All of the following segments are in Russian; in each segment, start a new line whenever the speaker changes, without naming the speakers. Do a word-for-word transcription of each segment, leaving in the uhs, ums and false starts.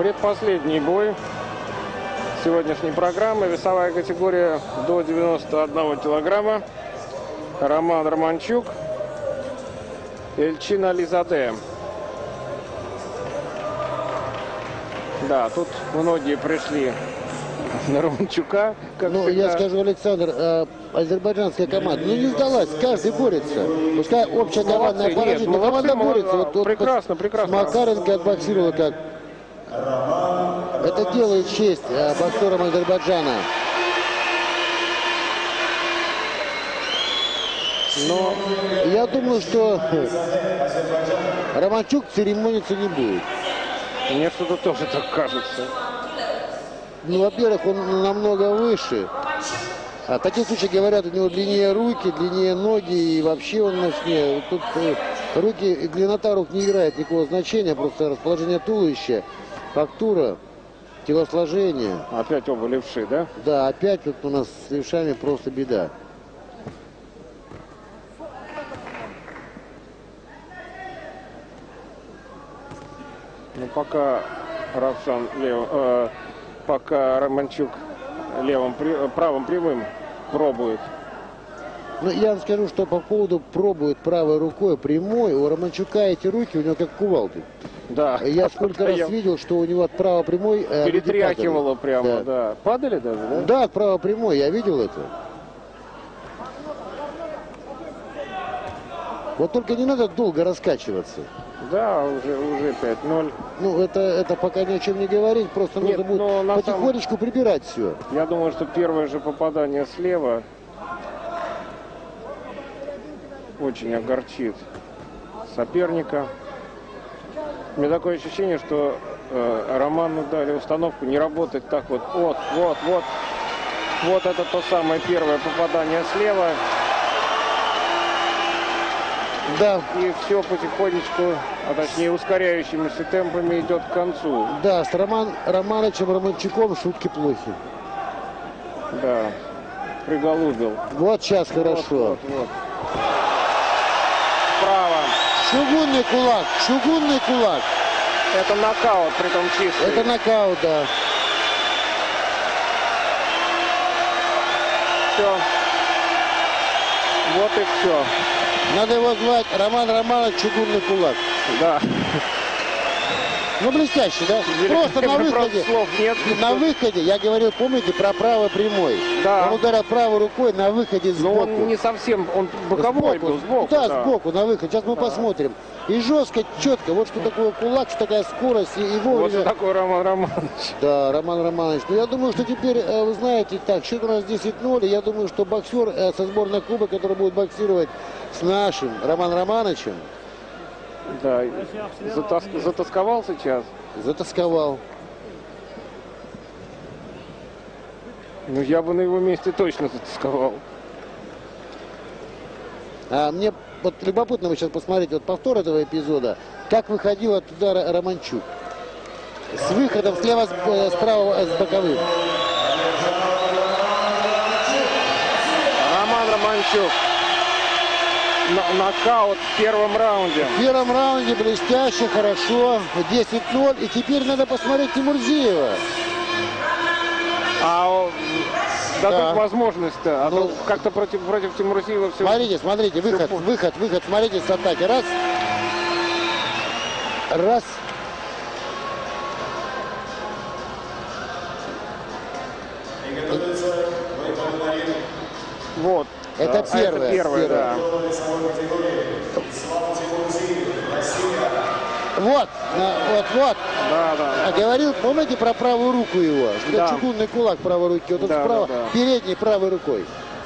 Предпоследний бой сегодняшней программы. Весовая категория до девяноста одного килограмма. Роман Романчук, Эльчин Ализаде. Да, тут многие пришли на Романчука. Как
ну,
всегда.
Я скажу, Александр, э, азербайджанская команда, ну, не сдалась, каждый борется. Пускай общая командная поражение, но команда борется. Вот, вот,
прекрасно, прекрасно.
Макаренко отбоксировала как. Это делает честь э, боксерам Азербайджана. Но я думаю, что Романчук церемониться не будет.
Мне что-то тоже так кажется.
Ну, во-первых, он намного выше. А в таких случаях говорят, у него длиннее руки, длиннее ноги, и вообще он мощнее. Тут э, руки, длиннота рук не играет никакого значения, просто расположение туловища, фактура, телосложение.
Опять оба левши, да?
Да, опять вот у нас с левшами просто беда.
Ну, пока Равшан лев, э, пока Романчук левым, правым прямым пробует.
Ну, я вам скажу, что по поводу пробует правой рукой прямой, у Романчука эти руки у него как кувалды.
Да.
Я сколько раз
Я
видел, что у него от право прямой э,
перетряхивало прямо, да.
да.
Падали даже, да?
Да, от право прямой, я видел это. Вот только не надо долго раскачиваться.
Да, уже, уже пять ноль.
Ну, это, это пока ни о чем не говорить, просто
Нет,
нужно будет потихонечку самом... прибирать все.
Я думаю, что первое же попадание слева очень огорчит соперника. У меня такое ощущение, что э, Роману дали установку не работать так вот. Вот, вот, вот. Вот это то самое первое попадание слева.
Да.
И все потихонечку, а точнее ускоряющимися темпами идет к концу.
Да, с Роман, Романовичем Романчуком шутки плохи.
Да, приголубил.
Вот сейчас вот, хорошо.
Вот, вот. Справа.
Чугунный кулак, чугунный кулак.
Это нокаут, притом чистый.
Это нокаут, да.
Все. Вот и все.
Надо его звать Роман Романович Чугунный кулак.
Да.
Ну, блестящий, да? Просто на выходе.
Слов нет.
На выходе, я говорил, помните, про правый прямой.
Да.
Он ударил правой рукой на выходе сбоку.
Но он не совсем, он боковой
сбоку.
был, сбоку.
Да,
да,
сбоку, на выход. Сейчас мы да. посмотрим. И жестко, четко. Вот что такое кулак, что такая скорость. И, и вовремя...
Вот что такое Роман Романович.
Да, Роман Романович. Ну, я думаю, что теперь, вы знаете, так, счет у нас десять ноль. Я думаю, что боксер со сборной клуба, который будет боксировать с нашим Романом Романовичем.
Да, затас... затасковал сейчас.
Затасковал.
Ну, я бы на его месте точно затасковал.
А мне вот любопытно вы сейчас посмотрите вот повтор этого эпизода. Как выходил от удара Романчук. С выходом слева, справа, с боковым.
Роман Романчук. Нокаут в первом раунде.
В первом раунде блестяще, хорошо. десять ноль. И теперь надо посмотреть Тимурзиева.
А дадут
да.
возможность-то. А ну, то как-то против, против Тимурзиева все...
Смотрите, смотрите, выход, все... выход, выход. Смотрите с атаки. Раз. Раз.
Вот.
Это
а,
первое.
Это первое, да.
Вот, вот, вот.
Да, да.
А говорил, помните про правую руку его? Что
да.
чугунный кулак правой руки. Вот он
да,
справа,
да, да.
передней правой рукой.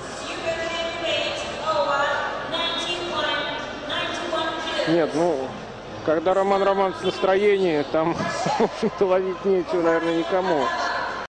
Нет, ну, когда Роман Романович в настроении, там, в общем-то, ловить нечего, наверное, никому.